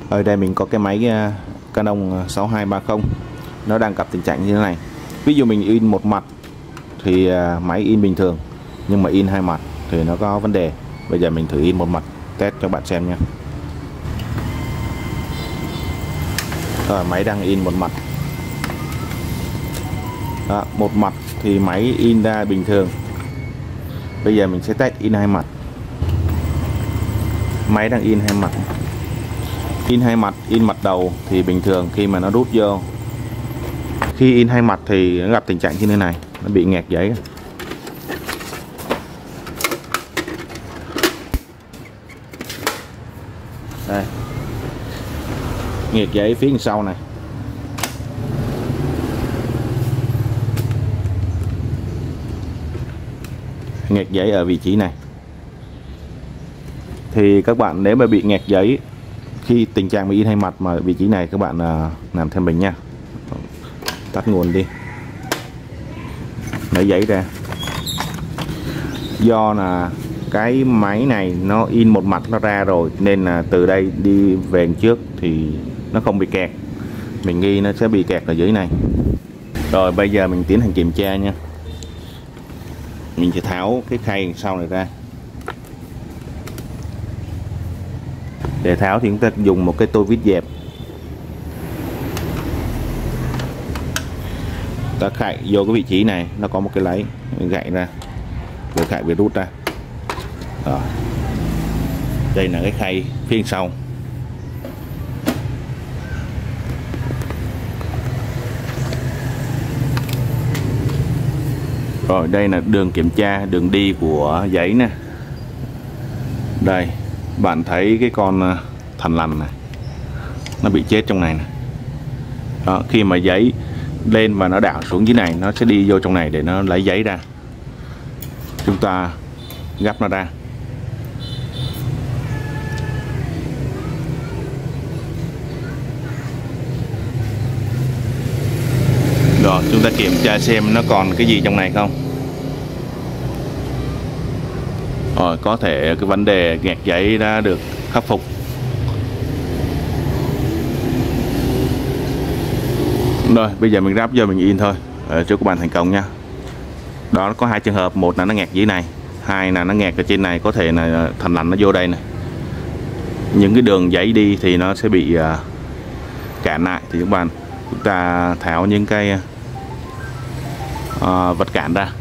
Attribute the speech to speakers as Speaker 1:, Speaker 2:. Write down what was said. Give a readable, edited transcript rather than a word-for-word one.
Speaker 1: Ở đây mình có cái máy Canon 6230, nó đang gặp tình trạng như thế này. Ví dụ mình in một mặt thì máy in bình thường, nhưng mà in hai mặt thì nó có vấn đề. Bây giờ mình thử in một mặt test cho bạn xem nha. Rồi, máy đang in một mặt. Đó, một mặt thì máy in ra bình thường. Bây giờ mình sẽ test in hai mặt. Máy đang in hai mặt. In hai mặt, in mặt đầu thì bình thường, khi mà nó rút vô. Khi in hai mặt thì nó gặp tình trạng như thế này, nó bị nghẹt giấy. Đây, nghẹt giấy phía sau này. Nghẹt giấy ở vị trí này. Thì các bạn nếu mà bị nghẹt giấy khi tình trạng bị in hai mặt mà vị trí này, các bạn làm theo mình nha. Tắt nguồn đi, lấy giấy ra. Do là cái máy này nó in một mặt nó ra rồi, nên là từ đây đi về trước thì nó không bị kẹt. Mình nghi nó sẽ bị kẹt ở dưới này. Rồi bây giờ mình tiến hành kiểm tra nha. Mình sẽ tháo cái khay sau này ra. Để tháo thì chúng ta dùng một cái tô vít dẹp. Ta khạy vô cái vị trí này, nó có một cái lấy gậy ra, rồi khạy bị rút ra. Rồi. Đây là cái khay phía sau. Rồi đây là đường kiểm tra, đường đi của giấy nè. Đây, bạn thấy cái con thằn lằn này, nó bị chết trong này nè. Đó, khi mà giấy lên và nó đảo xuống dưới này, nó sẽ đi vô trong này để nó lấy giấy ra. Chúng ta gắp nó ra. Rồi chúng ta kiểm tra xem nó còn cái gì trong này không. Rồi, có thể cái vấn đề nghẹt giấy đã được khắc phục. Rồi bây giờ mình ráp vô mình in thôi. Chúc các bạn thành công nha. Đó, có hai trường hợp, một là nó nghẹt dưới này, hai là nó nghẹt ở trên này. Có thể là thằn lằn nó vô đây này. Những cái đường giấy đi thì nó sẽ bị cản lại. Thì chúng ta tháo những cái vật cản ra.